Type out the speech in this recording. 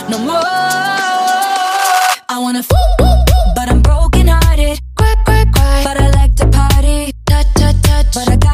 no more. I wanna but I'm broken hearted. Cry, cry, cry, but I like to party. Touch, touch, touch, but I got